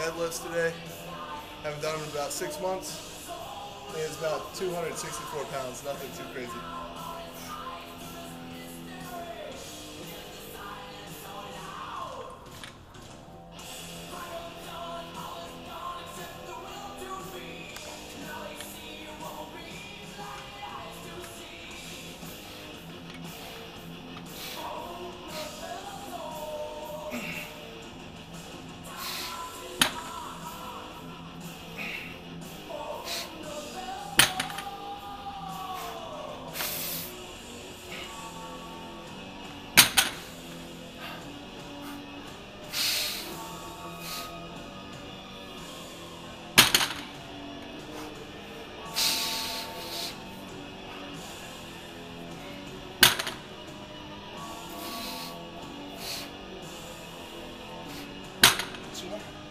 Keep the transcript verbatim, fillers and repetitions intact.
deadlifts today. Haven't done them in about six months. I think it's about two hundred sixty-four pounds, nothing too crazy. Yeah.